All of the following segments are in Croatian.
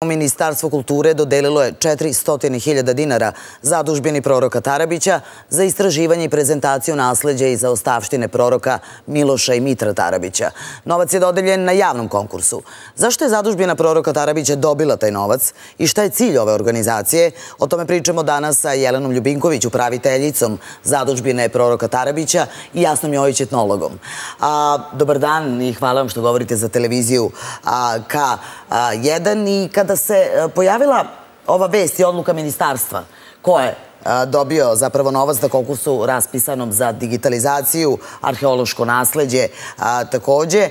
Ministarstvo kulture dodelilo je 400.000 dinara zadužbini proroka Tarabića za istraživanje i prezentaciju nasleđa i zaostavštine proroka Miloša i Mitra Tarabića. Novac je dodeljen na javnom konkursu. Zašto je zadužbina proroka Tarabića dobila taj novac i šta je cilj ove organizacije? O tome pričamo danas sa Jelenom Ljubinković, upraviteljicom zadužbine proroka Tarabića, i Jasnom Jojić, etnologom. Dobar dan i hvala vam što govorite za televiziju K1. I kada se pojavila ova vest i odluka ministarstva, ko je dobio zapravo novac na konkursu raspisanom za digitalizaciju, arheološko nasleđe takođe,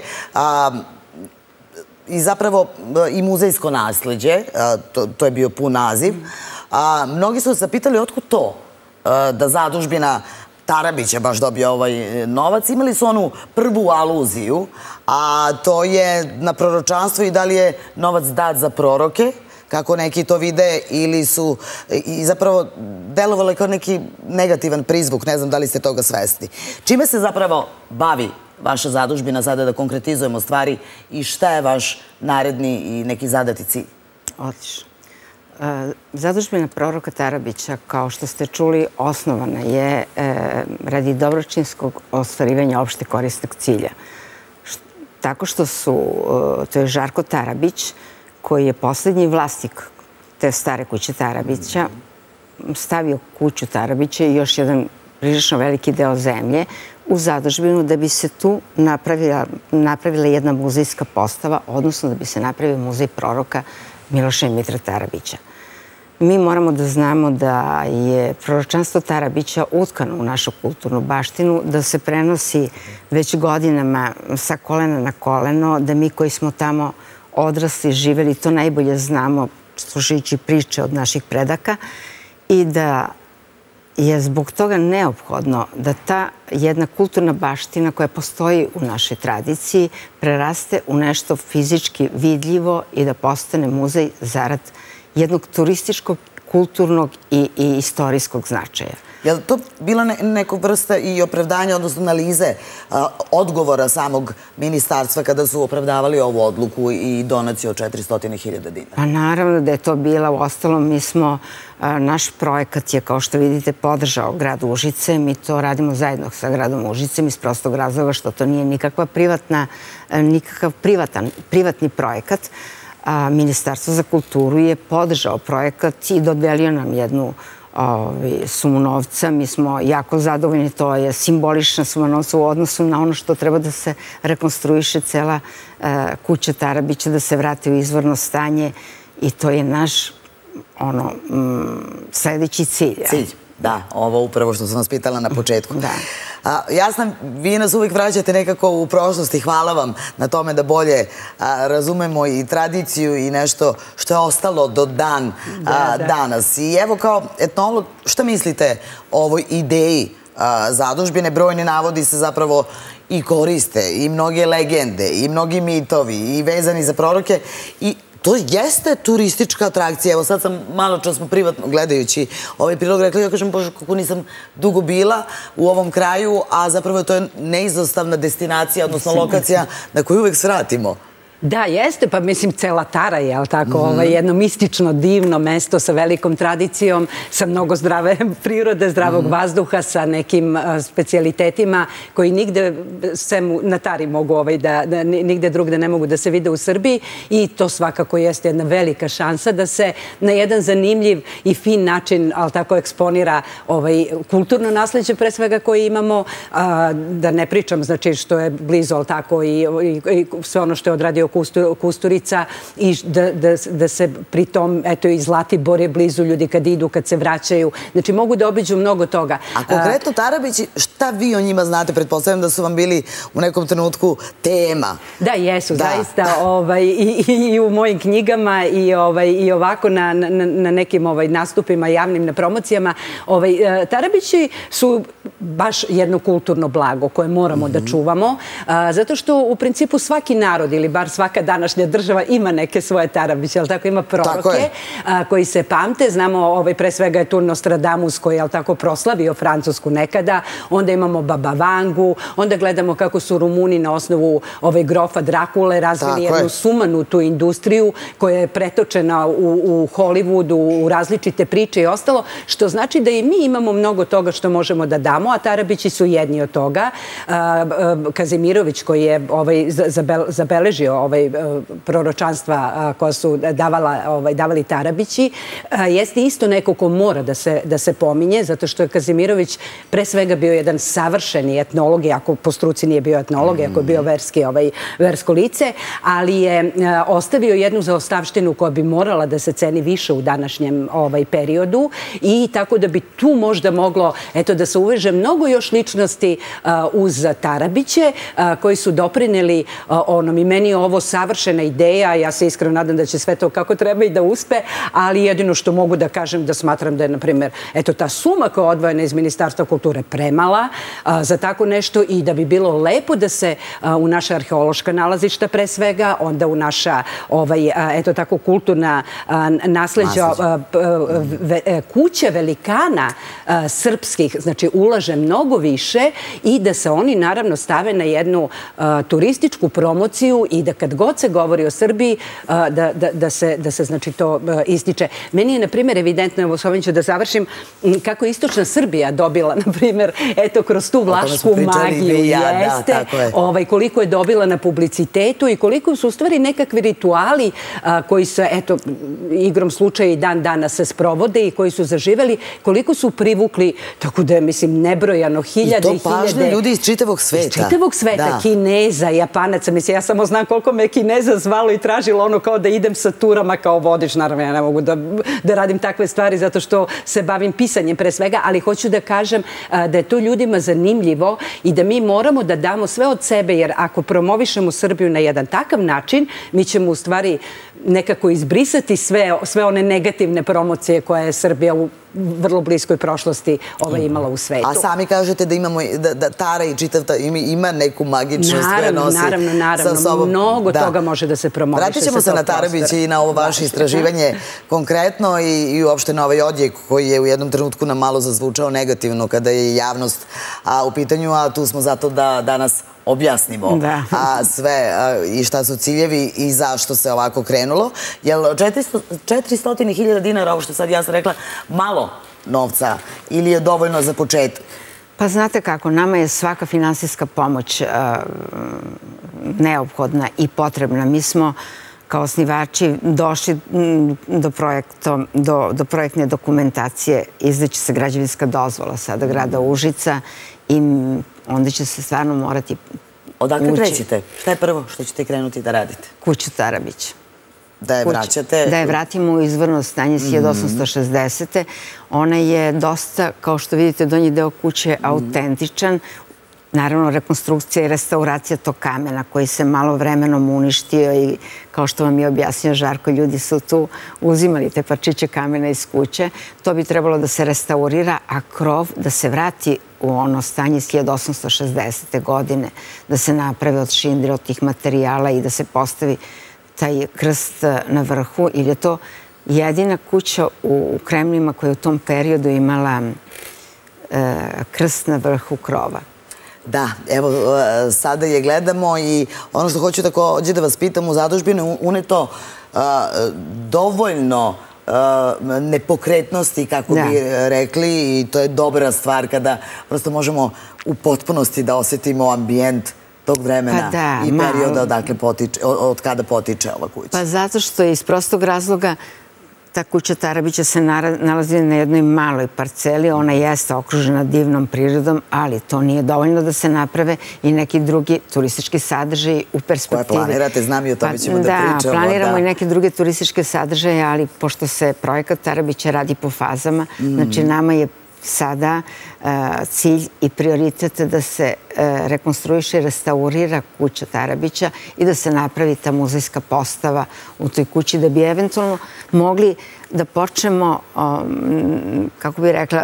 i zapravo i muzejsko nasleđe, to je bio pun naziv, mnogi su se pitali otkud to da zadužbina Tarabića baš dobio ovaj novac. Imali su onu prvu aluziju, a to je na proročanstvo i da li je novac dat za proroke, kako neki to vide, ili su i zapravo delovali kao neki negativan prizvuk, ne znam da li ste toga svesni. Čime se zapravo bavi vaša zadužbina sada, da konkretizujemo stvari, i šta je vaš naredni i neki zadati cilj? Odlično. Zadužbina proroka Tarabića, kao što ste čuli, osnovana je radi dobročinskog ostvarivanja opšte korisnog cilja. Tako što to je Žarko Tarabić, koji je poslednji vlasnik te stare kuće Tarabića, stavio kuću Tarabića i još jedan prilično veliki deo zemlje u zadužbinu da bi se tu napravila jedna muzejska postava, odnosno da bi se napravio muzej proroka Miloša i Mitra Tarabića. Mi moramo da znamo da je proročanstvo Tarabića utkano u našu kulturnu baštinu, da se prenosi već godinama sa kolena na koleno, da mi koji smo tamo odrasli, živeli, to najbolje znamo slušajući priče od naših predaka, i da je zbog toga neophodno da ta jedna kulturna baština koja postoji u našoj tradiciji preraste u nešto fizički vidljivo i da postane muzej zarad jednog turističkog, kulturnog i istorijskog značaja. Je li to bila neka vrsta i opravdanja, odnosno analize odgovora samog ministarstva kada su opravdavali ovu odluku i donaciju od 400.000 dinara? Pa naravno da je to bila. Uostalom, naš projekat je, kao što vidite, podržao grad Užice. Mi to radimo zajedno sa gradom Užicem iz prostog razloga što to nije nikakav privatni projekat. Ministarstvo za kulturu je podržao projekat i dodelio nam jednu sumu novca. Mi smo jako zadovoljni, to je simbolična suma novca u odnosu na ono što treba da se rekonstruiše cela kuća Tarabića, da se vrati u izvorno stanje, i to je naš sledeći cilj. Cilj, da, ovo upravo što sam vas pitala na početku. Jasna, vi nas uvijek vraćate nekako u prošlost i hvala vam na tome da bolje razumemo i tradiciju i nešto što je ostalo do danas. I evo, kao etnolog, šta mislite o ovoj ideji zadužbine? Brojni navodi se zapravo i koriste, i mnoge legende, i mnogi mitovi, i vezani za proroke, i to jeste turistička atrakcija. Evo sad sam, malo čas smo privatno gledajući ovaj prilog rekla, ja kažem, bože, kako nisam dugo bila u ovom kraju, a zapravo to je neizostavna destinacija, odnosno lokacija na koju uvek svratimo. Da, jeste, pa mislim cela Tara je, ali tako, jedno mistično, divno mesto sa velikom tradicijom, sa mnogo zdrave prirode, zdravog vazduha, sa nekim specijalitetima koji nigde na Tari mogu, nigde drugde ne mogu da se vide u Srbiji, i to svakako jeste jedna velika šansa da se na jedan zanimljiv i fin način, ali tako, eksponira kulturno nasleđe pre svega koje imamo, da ne pričam, znači, što je blizu, ali tako, i sve ono što je odradio Kusturica, i da se pritom, eto, i Zlatibor je blizu, ljudi kad idu, kad se vraćaju. Znači, mogu da obiđu mnogo toga. A konkretno Tarabići, šta vi o njima znate? Pretpostavljam da su vam bili u nekom trenutku tema. Da, jesu, zaista. I u mojim knjigama i ovako na nekim nastupima javnim, na promocijama. Tarabići su baš jedno kulturno blago koje moramo da čuvamo, zato što u principu svaki narod, ili bar svaka današnja država ima neke svoje Tarabiće, ali tako, ima proroke koji se pamte. Znamo, pre svega je tu Nostradamus koji je, ali tako, proslavio Francusku nekada. Onda onda imamo Baba Vangu, onda gledamo kako su Rumuni na osnovu grofa Drakule razvili jednu sumanutu industriju koja je pretočena u Hollywoodu, u različite priče i ostalo, što znači da i mi imamo mnogo toga što možemo da damo, a Tarabići su jedni od toga. Kazimirović koji je zabeležio proročanstva koja su davali Tarabići, jeste isto neko ko mora da se pominje, zato što je Kazimirović pre svega bio jedan savršeni etnolog, ako po struci nije bio etnolog, ako je bio versko lice, ali je ostavio jednu zaostavštinu koja bi morala da se ceni više u današnjem periodu i tako da bi tu možda moglo da se uveže mnogo još ličnosti uz Tarabiće koji su doprineli onom i meni je ovo savršena ideja, ja se iskreno nadam da će sve to kako treba i da uspe, ali jedino što mogu da kažem da smatram da je, na primjer, ta suma koja je odvojena iz Ministarstva kulture premala za tako nešto i da bi bilo lepo da se u naša arheološka nalazišta pre svega, onda u naša tako kulturna nasleđa kuća velikana srpskih, znači ulaže mnogo više i da se oni naravno stave na jednu turističku promociju i da kad god se govori o Srbiji da se znači to ističe. Meni je na primjer evidentno, evo s ovim ću da završim, kako je istočna Srbija dobila, na primjer, kroz tu vlašku magiju jeste, koliko je dobila na publicitetu i koliko su u stvari nekakvi rituali koji se, igrom slučaja i dan danas se sprovode i koji su zaživeli, koliko su privukli, tako da je, mislim, nebrojano hiljade i hiljade. I to pažnje ljudi iz čitavog sveta. Iz čitavog sveta, Kineza, Japanaca, mislim, ja samo znam koliko me Kineza zvalo i tražilo ono kao da idem sa turama kao vodič, naravno ja ne mogu da radim takve stvari zato što se bavim pisanjem pre svega, ali hoću da kažem da je to ljudima zanimljivo i da mi moramo da damo sve od sebe, jer ako promovišemo Srbiju na jedan takav način, mi ćemo u stvari nekako izbrisati sve one negativne promocije koje je Srbija u vrlo bliskoj prošlosti imala u svetu. A sami kažete da imamo, da Tara i čitav ima neku magičnost koja nosi sa sobom. Mnogo toga može da se promoviše. Vratit ćemo se na Tarabića i na ovo vaše istraživanje konkretno i uopšte na ovaj odjek koji je u jednom trenutku nam malo zazvučao negativno kada je javnost u pitanju, a tu smo zato da danas objasnimo sve i šta su ciljevi i zašto se ovako krenulo. Jel 400.000 dinara, ovo što sad ja sam rekla, malo novca ili je dovoljno za početak? Pa znate kako, nama je svaka finansijska pomoć neophodna i potrebna. Mi smo kao osnivači došli do projektne dokumentacije, izdaće se građevinska dozvola sada grada Užica i onda će se stvarno morati Odakle krećete? Šta je prvo što ćete krenuti da radite? Kuću Tarabić. Da je vraćate? Da je vratimo u izvorno stanje 1860. Ona je dosta, kao što vidite, donji deo kuće autentičan. Naravno, rekonstrukcija i restauracija tog kamena koji se malo vremenom uništio i kao što vam je objasnio Žarko, ljudi su tu uzimali te parčiće kamena iz kuće. To bi trebalo da se restaurira, a krov da se vrati u ono stanje iz 1860. godine, da se napravi od šindre, od tih materijala i da se postavi taj krst na vrhu, ili je to jedina kuća u Kremljima koja je u tom periodu imala krst na vrhu krova. Da, evo, sada je gledamo i ono što hoću također da vas pitam, u zadužbinu uneto dovoljno nepokretnosti, kako bi rekli, i to je dobra stvar kada prosto možemo u potpunosti da osjetimo ambijent tog vremena i perioda od kada potiče ova kuća. Pa zato što iz prostog razloga ta kuća Tarabića se nalazi na jednoj maloj parceli, ona jeste okružena divnom prirodom, ali to nije dovoljno da se naprave i neki drugi turistički sadržaji u perspektivi. Koje planirate, znam i o tome ćemo da pričamo. Da, planiramo i neke druge turističke sadržaje, ali pošto se projekat Tarabića radi po fazama, znači nama je sada cilj i prioritet da se rekonstruiše i restaurira kuća Tarabića i da se napravi ta muzejska postava u toj kući da bi eventualno mogli da počnemo, kako bih rekla,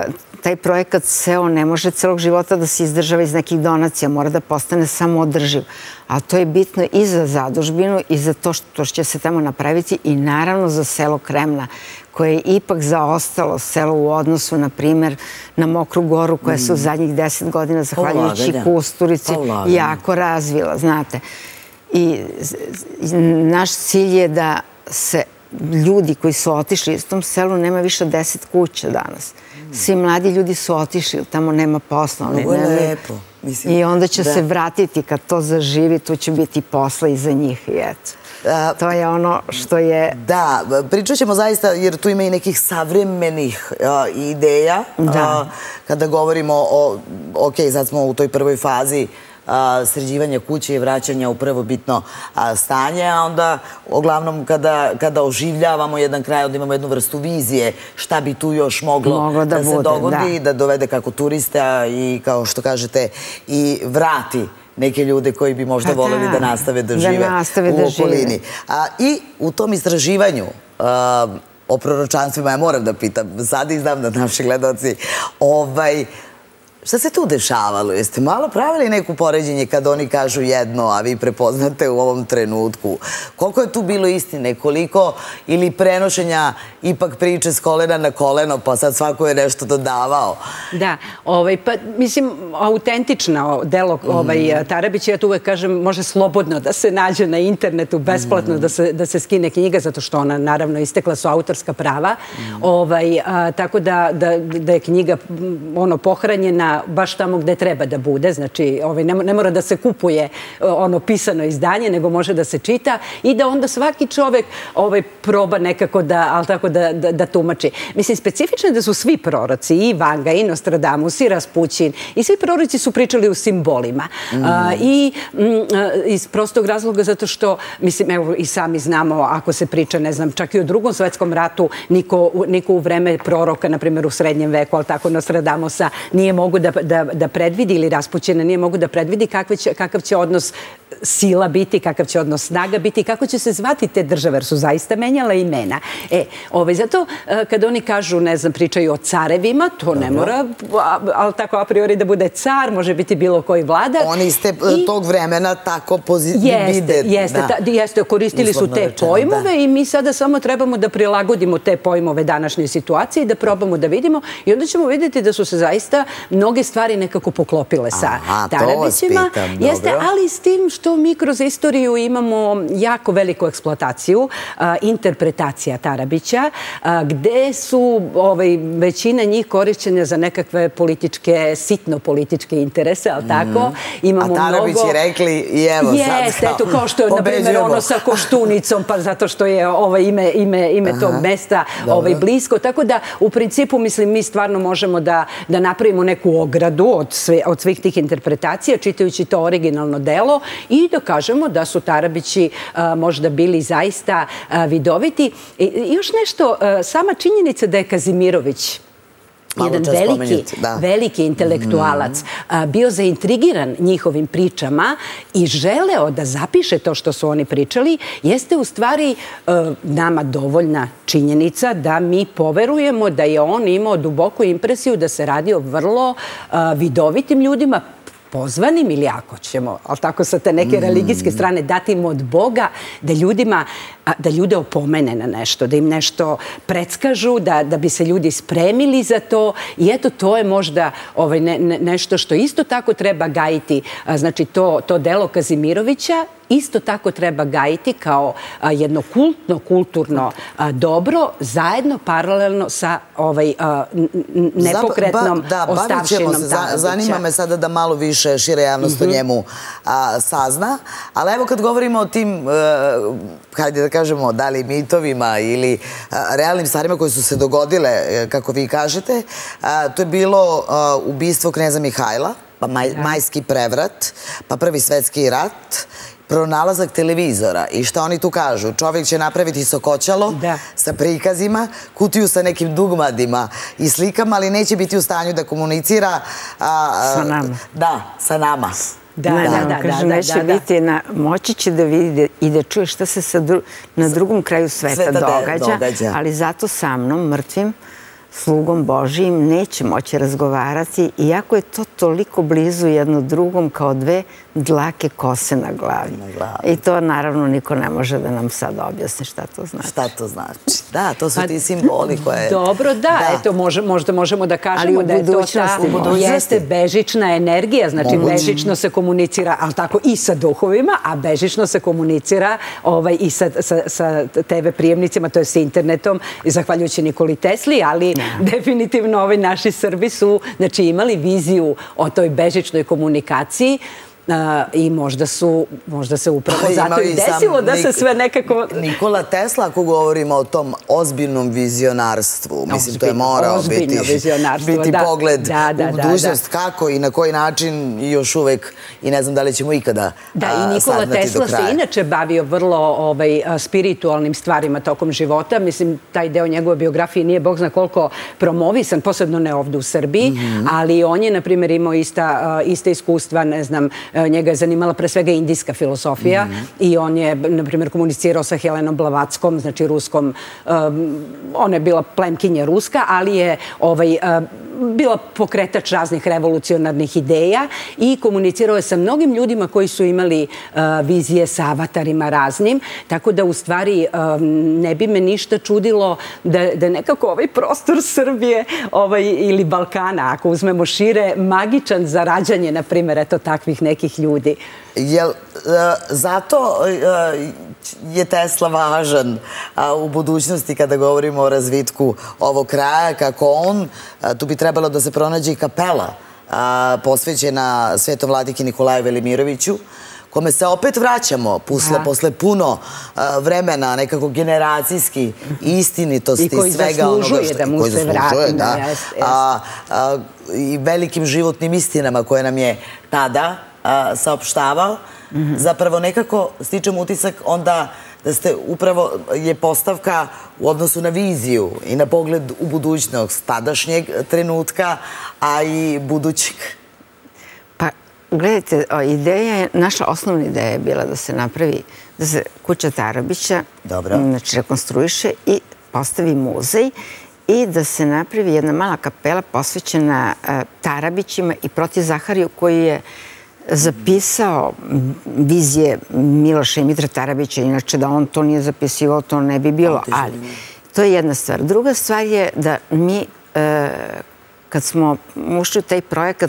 taj projekat SEO ne može celog života da se izdržava iz nekih donacija, mora da postane samoodrživ. A to je bitno i za zadužbinu i za to što će se tamo napraviti i naravno za selo Kremna, koje je ipak zaostalo selo u odnosu, na primjer, na Mokru Goru, koja se u zadnjih 10 godina, zahvaljujući Kusturici, jako razvila, znate. I naš cilj je da se ljudi koji su otišli, iz tom selu nema više 10 kuća danas. Svi mladi ljudi su otišli, tamo nema posla. Ovo je lepo. I onda će se vratiti, kad to zaživi, tu će biti posla i za njih i eto. To je ono što je... Da, pričat ćemo zaista, jer tu ima i nekih savremenih ideja. Kada govorimo o, ok, sad smo u toj prvoj fazi sređivanja kuće i vraćanja u prvobitno stanje, a onda uglavnom kada oživljavamo jedan kraj, onda imamo jednu vrstu vizije šta bi tu još moglo da se dogodi, da dovede kako turista i, kao što kažete, i vrati neke ljude koji bi možda voljeli da nastave da žive u okolini. I u tom istraživanju o proročanstvima, ja moram da pitam, sad izdam da naši gledaoci, šta se tu dešavalo? Jeste malo pravili neku poređenje kad oni kažu jedno, a vi prepoznate u ovom trenutku? Koliko je tu bilo istine? Koliko ili prenošenja ipak priče s kolena na koleno, pa sad svako je nešto dodavao? Da, pa mislim, autentično delo Tarabića, ja tu uvek kažem, može slobodno da se nađe na internetu, besplatno da se skine knjiga, zato što ona, naravno, istekla su autorska prava. Tako da je knjiga pohranjena baš tamo gde treba da bude, znači ne mora da se kupuje ono pisano izdanje, nego može da se čita i da onda svaki čovek proba nekako da tumači. Mislim, specifično je da su svi proroci, i Vanga, i Nostradamus, i Raspućin, i svi proroci su pričali u simbolima. I iz prostog razloga zato što, mislim, evo i sami znamo, ako se priča, ne znam, čak i o Drugom svetskom ratu, niko u vreme proroka, na primjer u srednjem veku, ali tako Nostradamusa, nije mogu da predvidi, ili Raspućina nije mogu da predvidi kakav će odnos sila biti, kakav će odnos snaga biti, kako će se zvati te države, jer su zaista menjala imena. Zato kad oni kažu, ne znam, pričaju o carevima, to ne mora, ali tako a priori da bude car, može biti bilo koji vladar. Oni ste tog vremena tako vide. Jeste, koristili su te pojmove i mi sada samo trebamo da prilagodimo te pojmove današnjoj situaciji, da probamo da vidimo i onda ćemo vidjeti da su se zaista mnoge stvari nekako poklopile sa Tarabićima. Jeste, ali s tim što mi kroz istoriju imamo jako veliku eksploataciju, interpretacija Tarabića, gde su većina njih korišćene za nekakve političke, sitno političke interese, ali tako? A Tarabići rekli i evo sad. Jeste, eto, kao što je, na primjer, ono sa Koštunicom, pa zato što je ime tog mesta blisko. Tako da, u principu, mislim, mi stvarno možemo da napravimo neku ogradu od svih tih interpretacija, čitajući to originalno delo i da kažemo da su Tarabići možda bili zaista vidoviti. I još nešto, sama činjenica da je Kazimirović jedan veliki intelektualac bio zaintrigiran njihovim pričama i želeo da zapiše to što su oni pričali, jeste u stvari nama dovoljna činjenica da mi poverujemo da je on imao duboku impresiju da se radi o vrlo vidovitim ljudima, pozvanim, ili ako ćemo, ali tako sa te neke religijske strane, dati im od Boga da ljude opomene na nešto, da im nešto predskažu, da bi se ljudi spremili za to i eto, to je možda nešto što isto tako treba gajiti. Znači, to delo Kazimirovića isto tako treba gajiti kao jedno kultno, kulturno dobro, zajedno, paralelno sa nepokretnom ostavštinom Tarabića. Zanima me sada da malo više šira javnost o njemu sazna, ali evo kad govorimo o tim, hajde da kažemo, da li mitovima ili realnim stvarima koje su se dogodile, kako vi kažete, to je bilo ubistvo kneza Mihajla, pa majski prevrat, pa Prvi svetski rat, pronalazak televizora i šta oni tu kažu? Čovjek će napraviti sokoćalo sa prikazima, kutiju sa nekim dugmadima i slikama, ali neće biti u stanju da komunicira sa nama. Da, sa nama. Kaže, neće biti, moći će da vidi i da čuje šta se na drugom kraju sveta događa, ali zato sa mnom, mrtvim, slugom Božijim neće moći razgovarati, iako je to toliko blizu jedno drugom kao dve dlake kose na glavi. I to naravno niko ne može da nam sad objasni šta to znači. Šta to znači? Da, to su ti simboli koje... Dobro, da, eto, možda možemo da kažemo da je to ta jeste bežična energija, znači bežično se komunicira, ali tako i sa duhovima, a bežično se komunicira i sa TV prijemnicima, to je sa internetom, zahvaljujući Nikoli Tesli, ali definitivno ovi naši Srbi su imali viziju o toj bežičnoj komunikaciji i možda se upravo zato i desilo da se sve nekako... Nikola Tesla, ako govorimo o tom ozbiljnom vizionarstvu, mislim, to je morao biti pogled u budućnost, kako i na koji način još uvek, i ne znam da li ćemo ikada saznati do kraja. Da, i Nikola Tesla se inače bavio vrlo spiritualnim stvarima tokom života. Mislim, taj deo njegove biografije nije bog zna koliko promovisan, posebno ne ovdje u Srbiji, ali on je, na primjer, imao ista iskustva, ne znam, njega je zanimala pre svega indijska filosofija i on je, na primjer, komunicirao sa Helenom Blavatskom, znači ruskom, ona je bila plemkinja ruska, ali je bila pokretač raznih revolucionarnih ideja i komunicirao je sa mnogim ljudima koji su imali vizije sa avatarima raznim, tako da u stvari ne bi me ništa čudilo da nekako ovaj prostor Srbije ili Balkana, ako uzmemo šire, magičan za rađanje, na primjer, eto takvih nekih ljudi. Zato je Tesla važan u budućnosti kada govorimo o razvitku ovog kraja, kako on, tu bi trebalo da se pronađe i kapela posvećena Svetom vladiki Nikolaju Velimiroviću, kome se opet vraćamo posle puno vremena, nekako generacijski istinitosti svega onoga što... I koji zaslužuje da mu se vrati. I velikim životnim istinama koje nam je tada saopštavao. Zapravo nekako stičem utisak onda da ste upravo je postavka u odnosu na viziju i na pogled u budućnost tadašnjeg trenutka, a i budućeg. Pa, gledajte, naša osnovna ideja je bila da se napravi, da se kuća Tarabića rekonstruiše i postavi muzej i da se napravi jedna mala kapela posvećena Tarabićima i Proti Zahariju, koji je zapisao vizije Miloša i Mitra Tarabića, inače da on to nije zapisivao, to ne bi bilo, ali to je jedna stvar. Druga stvar je da mi, kad smo ušli u taj projekat,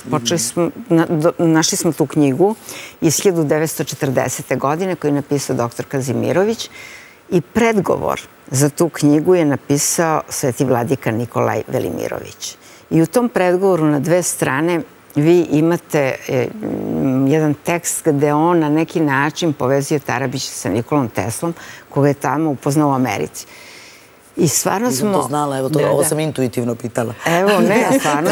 našli smo tu knjigu iz 1940. godine koju je napisao dr. Kazimirović i predgovor za tu knjigu je napisao sveti vladika Nikolaj Velimirović. I u tom predgovoru na dve strane vi imate jedan tekst gde on na neki način povezuje Tarabića sa Nikolom Teslom, koga je tamo upoznao u Americi. I stvarno smo... Nisam to znala, evo, ovo sam intuitivno pitala. Evo, ne, stvarno.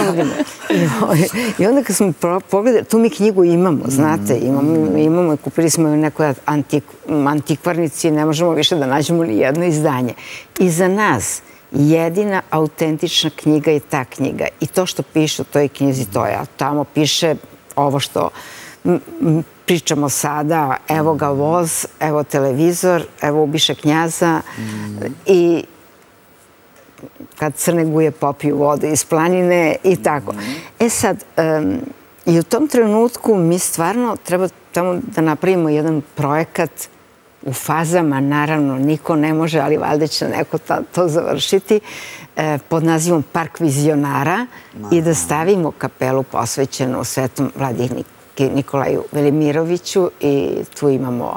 I onda kad smo pogledali, tu mi knjigu imamo, znate, imamo, kupili smo je u nekoj antikvarnici, ne možemo više da nađemo ni jedno izdanje. I za nas jedina autentična knjiga je ta knjiga. I to što piše u toj knjizi, to je. Tamo piše ovo što pričamo sada, evo ga voz, evo televizor, evo ubiše knjaza i kad Crne Guje popiju vodu iz planine i tako. E sad, i u tom trenutku mi stvarno treba tamo da napravimo jedan projekat u fazama, naravno, niko ne može, ali valjda će neko to završiti, pod nazivom Park vizionara i da stavimo kapelu posvećenu Svetom vladiki Nikolaju Velimiroviću i tu imamo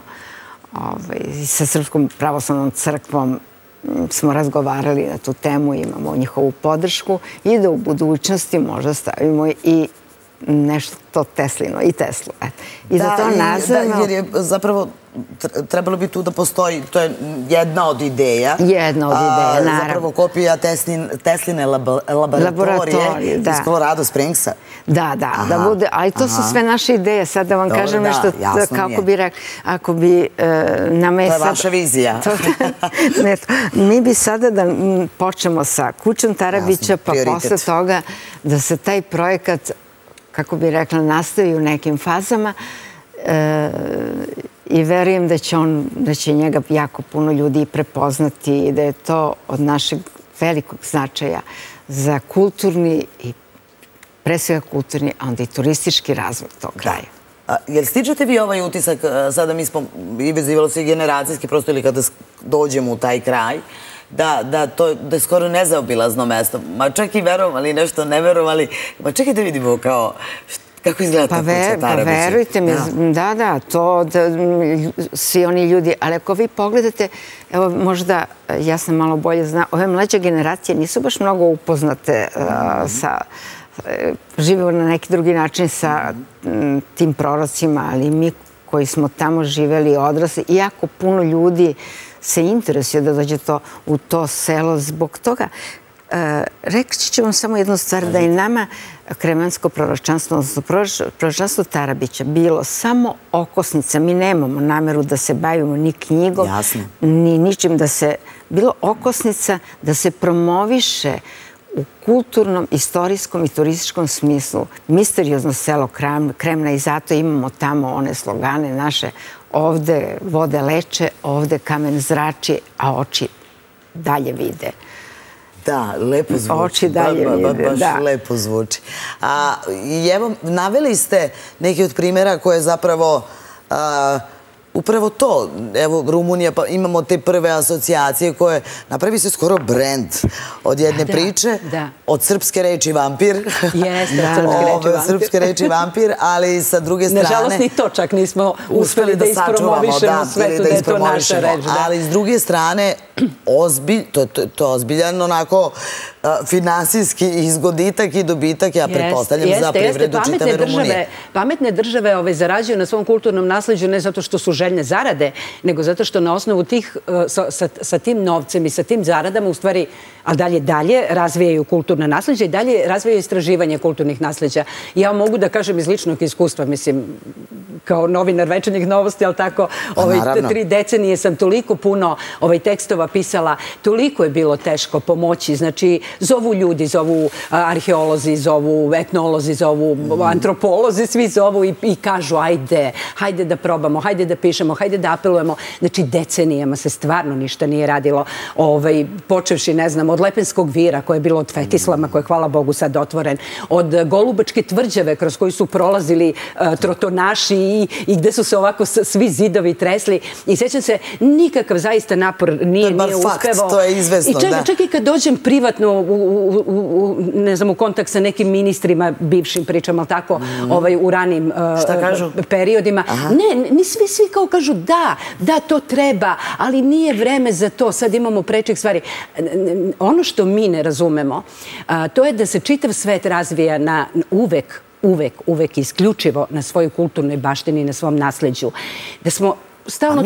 sa Srpskom pravoslavnom crkvom smo razgovarali na tu temu, imamo njihovu podršku i da u budućnosti možda stavimo i nešto Teslino i Teslu. I da to nazvamo... Jer je zapravo trebalo bi tu da postoji, to je jedna od ideja. Jedna od ideja, naravno. Zapravo kopija Tesline laboratorije iz Colorado Springsa. Da, da bude, ali to su sve naše ideje. Sad da vam kažem nešto, kako bi rekao, ako bi nama je sad... To je vaša vizija. Mi bi sada da počnemo sa kućom Tarabića, pa posle toga da se taj projekat, kako bi rekla, nastavi u nekim fazama i verujem da će njega jako puno ljudi prepoznati i da je to od našeg velikog značaja za kulturni i pre svega kulturni, a onda i turistički razvoj tog kraja. Jel stičete vi ovaj utisak, sada mi smo i vezivalo se i generacijski, prosto ili kada dođemo u taj kraj, da je skoro nezaobilazno mesto. Ma čak i verovali, nešto ne verovali. Ma čekajte vidimo kao... Kako izgleda ta kuća Tarabića? Pa verujte mi, da, to svi oni ljudi, ali ako vi pogledate, evo možda, ja sam malo bolje zna, ove mlađe generacije nisu baš mnogo upoznate sa, živimo na neki drugi način sa tim prorocima, ali mi koji smo tamo živeli odrasli, jako puno ljudi se interesuje da dođe u to selo zbog toga. Reći ću vam samo jednu stvar, da je nama kremansko proročanstvo, odnosno proročanstvo Tarabića bilo samo okosnica. Mi nemamo nameru da se bavimo ni knjigom, ni ničim, da se bilo okosnica da se promoviše u kulturnom, istorijskom i turističkom smislu misteriozno selo Kremna i zato imamo tamo one slogane naše: ovde vode leče, ovde kamen zrači, a oči dalje vide. Da, lepo zvuči. Oči dalje vide, da. Baš lepo zvuči. I evo, naveli ste neki od primjera koje zapravo upravo to, evo Rumunija, pa imamo te prve asocijacije koje napravi se skoro brend od jedne priče, od srpske reči vampir. Jeste, od srpske reči vampir, ali sa druge strane... Nažalost, ni to čak nismo uspeli da ispromovišemo svetu, da je to naša reč. Ali s druge strane, to je ozbiljan onako finansijski izgoditak i dobitak, ja pretpostavljam, za privredu čitave Rumunije. Pametne države zarađuju na svom kulturnom nasleđu ne zato što su željne zarade, nego zato što na osnovu tih, sa tim novcem i sa tim zaradama, u stvari, a dalje razvijaju kulturno nasleđe i dalje razvijaju istraživanje kulturnih nasleđa. Ja mogu da kažem iz ličnog iskustva, mislim, kao novinar Večernjih novosti, ali tako, 3 decenije sam toliko puno tekstova pisala, toliko je bilo teško pomoći, znači, zovu ljudi, zovu arheolozi, zovu etnolozi, zovu antropolozi, svi zovu i kažu hajde da probamo, hajde da pišemo, hajde da apelujemo. Znači, decenijama se stvarno ništa nije radilo. Počevši, ne znam, od Lepenskog vira koje je bilo od Fetislama, koje je, hvala Bogu, sad otvoren, od Golubačke tvrđave kroz koju su prolazili trotonaši i gde su se ovako svi zidovi tresli. I sećam se, nikakav zaista napor nije uspevao. To je izvesno, da. Čak i kad dođem privatno ne znam, u kontakt sa nekim ministrima, bivšim pričama, ali tako, u ranim periodima. Ne, svi kao kažu da, to treba, ali nije vreme za to, sad imamo prečih stvari. Ono što mi ne razumemo, to je da se čitav svet razvija na uvek isključivo na svojoj kulturnoj baštini i na svom nasleđu. Da smo stalno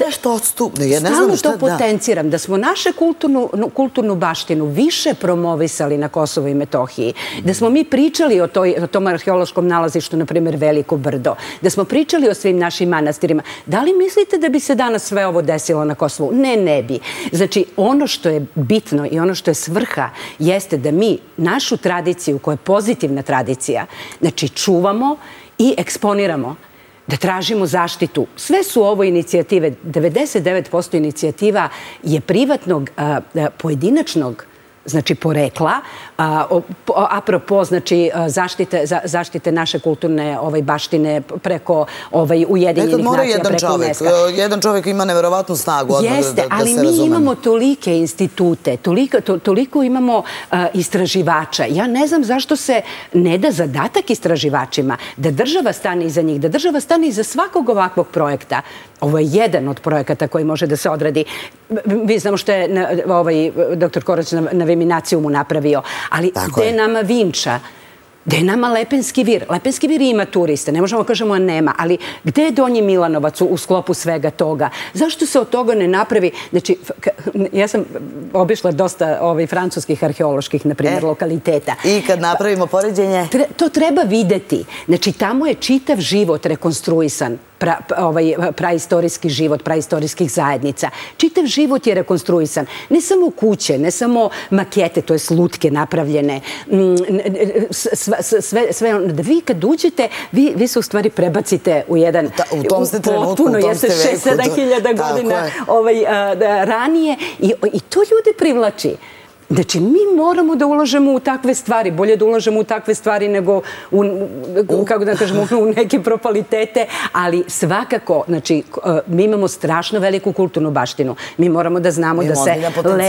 to potenciram, da smo naše kulturnu baštinu više promovisali na Kosovu i Metohiji, da smo mi pričali o tom arheološkom nalazištu, na primjer Veliko Brdo, da smo pričali o svim našim manastirima. Da li mislite da bi se danas sve ovo desilo na Kosovu? Ne bi. Znači, ono što je bitno i ono što je svrha jeste da mi našu tradiciju, koja je pozitivna tradicija, znači čuvamo i eksponiramo, da tražimo zaštitu. Sve su ovo inicijative, 99% inicijativa je privatnog, pojedinačnog, znači porekla, apropo, znači zaštite naše kulturne baštine preko Ujedinjenih nacija, preko UNESCO. Jedan čovjek ima neverovatnu snagu. Jeste, ali mi imamo tolike institute, toliko imamo istraživača. Ja ne znam zašto se ne da zadatak istraživačima, da država stane iza njih, da država stane iza svakog ovakvog projekta. Ovo je jedan od projekata koji može da se odradi. Vi znamo što je dr. Korać na Viminacijumu napravio, ali gde je nama Vinča? Gde je nama Lepenski vir? Lepenski vir ima turiste, ne možemo kažemo nema, ali gde je Donji Milanovac u sklopu svega toga? Zašto se od toga ne napravi? Znači, ja sam obišla dosta francuskih arheoloških, na primjer, lokaliteta. I kad napravimo poređenje? To treba videti. Znači, tamo je čitav život rekonstruisan, praistorijski život, praistorijskih zajednica. Čitav život je rekonstruisan. Ne samo kuće, ne samo makete, to je lutke napravljene. Da vi kad uđete, vi se u stvari prebacite u jedan... U tom ste trenutku, u tom ste veku. 6-7 hiljada godina ranije. I to ljude privlači. Znači, mi moramo da ulažemo u takve stvari. Bolje da ulažemo u takve stvari nego kako da kažemo, u neke propalitete, ali svakako, znači, mi imamo strašno veliku kulturnu baštinu. Mi moramo da znamo da se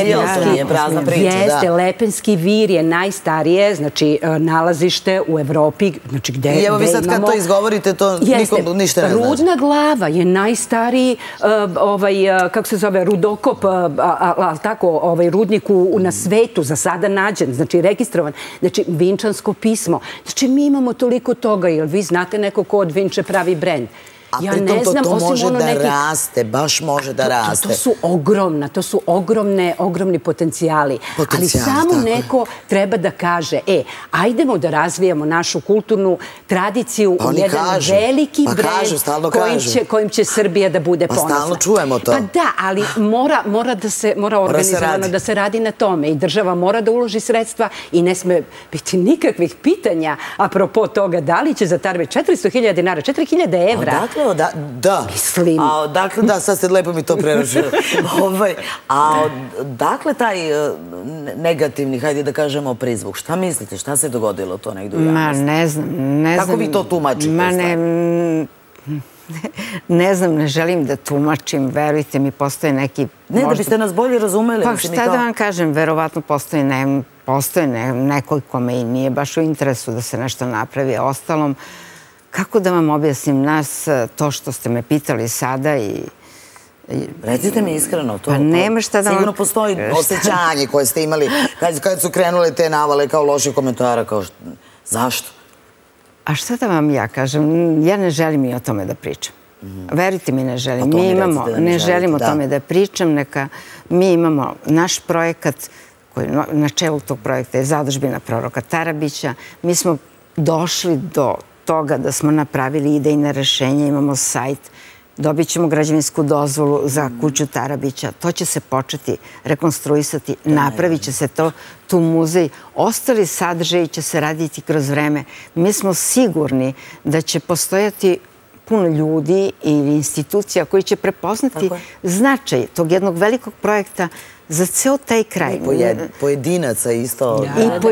Lepenski vir je najstarije, znači, nalazište u Evropi, znači, gde imamo... I evo vi sad kad to izgovorite, to nikom ništa ne znači. Rudna glava je najstariji, kako se zove, rudokop, tako, rudnik na svetu, za sada nađen, znači registrovan, znači Vinčansko pismo. Znači mi imamo toliko toga, jer vi znate neko ko od Vinče pravi brend. A pritom to može da raste, baš može da raste. To su ogromna, to su ogromni potencijali. Ali samo neko treba da kaže, ajdemo da razvijamo našu kulturnu tradiciju u jedan veliki brend kojim će Srbija da bude ponosna. Pa stalno čujemo to. Pa da, ali mora organizovano da se radi na tome i država mora da uloži sredstva i ne sme biti nikakvih pitanja apropo toga da li će za Tarbeć 400.000 dinara, 4.000 evra. Da. Dakle, da, sad ste lepo mi to prerašili. A dakle taj negativni, hajde da kažemo, prizvuk, šta mislite, šta se dogodilo to negdje u javnosti? Ma, ne znam. Kako vi to tumačite? Ma, ne znam, ne želim da tumačim, verujte mi, postoje neki... Ne, da biste nas bolje razumeli. Pa šta da vam kažem, verovatno postoje neko kome i nije baš u interesu da se nešto napravi. Ostalom, kako da vam objasnim nas to što ste me pitali sada i... Recite mi iskreno, to sigurno postoji osjećanje koje ste imali kad su krenule te navale kao loših komentara, kao zašto? A šta da vam ja kažem, ja ne želim i o tome da pričam. Verujte mi, ne želim. Ne želim o tome da pričam, mi imamo naš projekat, na čelu tog projekta je Zadužbina proroka Tarabića. Mi smo došli do toga da smo napravili idejne rešenja, imamo sajt, dobit ćemo građevinsku dozvolu za kuću Tarabića, to će se početi rekonstruisati, napravit će se tu muzej, ostali sadržaji će se raditi kroz vreme. Mi smo sigurni da će postojati puno ljudi i institucija koji će prepoznati značaj tog jednog velikog projekta za ceo taj kraj. Pojedinaca isto.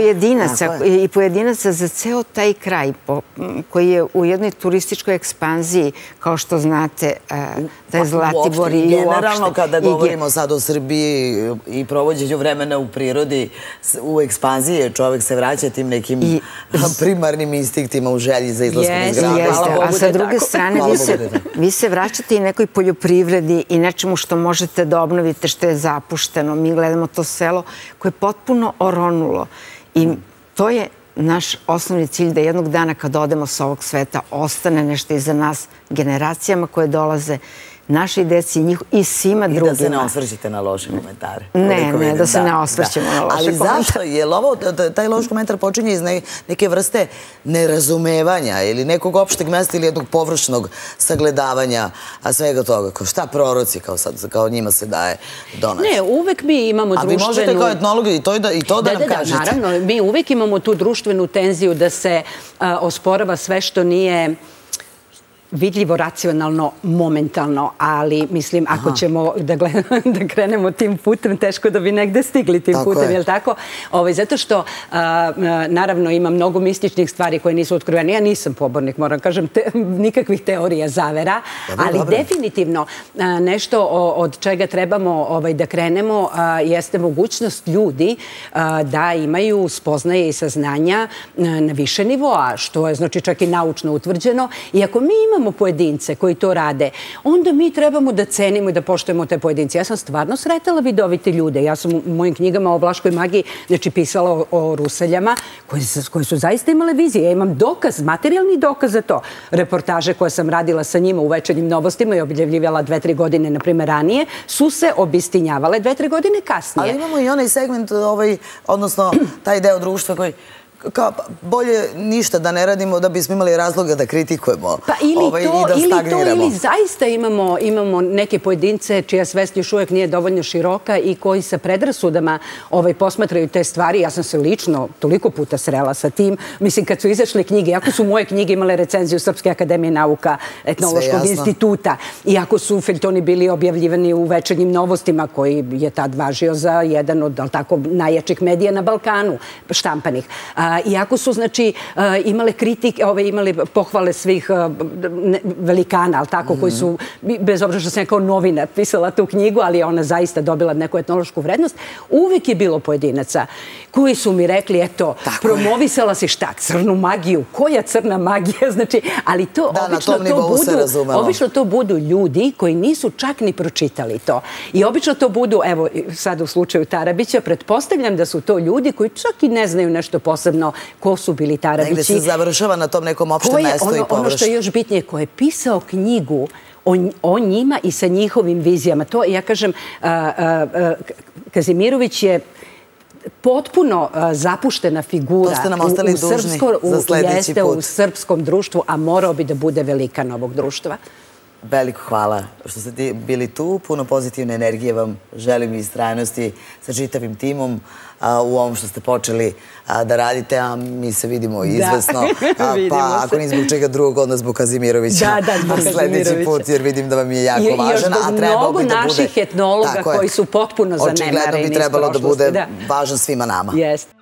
I pojedinaca za ceo taj kraj koji je u jednoj turističkoj ekspanziji, kao što znate, da je Zlatibor i uopšte. Generalno kada govorimo sad o Srbiji i provođenju vremena u prirodi, u ekspanziji čovek se vraća tim nekim primarnim instinktima u želji za izlaskom iz grada. A sa druge strane, vi se vraćate i nekoj poljoprivredi i nečemu što možete da obnovite, što je zapušteno. Mi gledamo to selo koje je potpuno oronulo i to je naš osnovni cilj, da jednog dana kad odemo s ovog sveta ostane nešto iza nas generacijama koje dolaze, našoj deci i svima drugima. I da se ne osvrćete na loše komentare. Ne, da se ne osvrćemo na loše komentare. Ali zašto? Je li ovo, taj loš komentar počinje iz neke vrste nerazumevanja ili nekog opšteg mesta ili jednog površnog sagledavanja svega toga? Šta proroci, kao njima se daje donac? Ne, uvek mi imamo društvenu... A vi možete kao etnolog i to da nam kažete? Da, naravno. Mi uvek imamo tu društvenu tenziju da se osporava sve što nije vidljivo, racionalno, momentalno, ali mislim, ako ćemo da krenemo tim putem, teško da bi negde stigli tim putem, je li tako? Zato što, naravno, ima mnogo mističnih stvari koje nisu otkrivene. Ja nisam pobornik, moram kažem, nikakvih teorija zavera, ali definitivno nešto od čega trebamo da krenemo jeste mogućnost ljudi da imaju spoznaje i saznanja na više nivoa, što je, znači, čak i naučno utvrđeno. I ako mi imamo pojedince koji to rade, onda mi trebamo da cenimo i da poštujemo te pojedince. Ja sam stvarno sretala vidovite ljude. Ja sam u mojim knjigama o Vlaškoj magiji, znači, pisala o Ruseljama koji su zaista imale vizije. Ja imam dokaz, materijalni dokaz za to. Reportaže koje sam radila sa njima u Večernjim novostima i objavljivala 2-3 godine, na primjer, ranije, su se obistinjavale 2-3 godine kasnije. Ali imamo i onaj segment, odnosno taj deo društva koji bolje ništa da ne radimo da bismo imali razloga da kritikujemo i da stagniramo. Ili zaista imamo neke pojedince čija svest još uvijek nije dovoljno široka i koji sa predrasudama posmatraju te stvari. Ja sam se lično toliko puta srela sa tim. Mislim, kad su izašle knjige, ako su moje knjige imale recenziju Srpske akademije nauka, Etnološkog instituta, i ako su feljtoni bili objavljivani u Večernjim novostima, koji je tad važio za jedan od najjačih medija na Balkanu, štampanih. Iako su, znači, imale kritike, imale pohvale svih velikana, ali tako, koji su, bez obzira što sam kao novinar pisala tu knjigu, ali je ona zaista dobila neku etnološku vrednost, uvijek je bilo pojedinaca koji su mi rekli, eto, promovisala si šta, crnu magiju, koja crna magija, znači, ali to obično to budu ljudi koji nisu čak ni pročitali to. I obično to budu, evo, sad u slučaju Tarabića, pretpostavljam da su to ljudi koji čak i ne znaju nešto posebno ko su bili Tarabići. Negde se završava na tom nekom opštem mestu i površu. Ono što je još bitnije, ko je pisao knjigu o njima i sa njihovim vizijama. To, ja kažem, Kazimirović je potpuno zapuštena figura u srpskom društvu, a morao bi da bude velika novog društva. Veliko hvala što ste bili tu. Puno pozitivne energije vam želim i istrajnosti sa čitavim timom u ovom što ste počeli da radite, a mi se vidimo izvesno. Pa ako ni zbog čega drugog, onda zbog Kazimirovića sljedeći put, jer vidim da vam je jako važan. I još zbog mnogo naših etnologa koji su potpuno zanemareni. Očigledno bi trebalo da bude važan svima nama.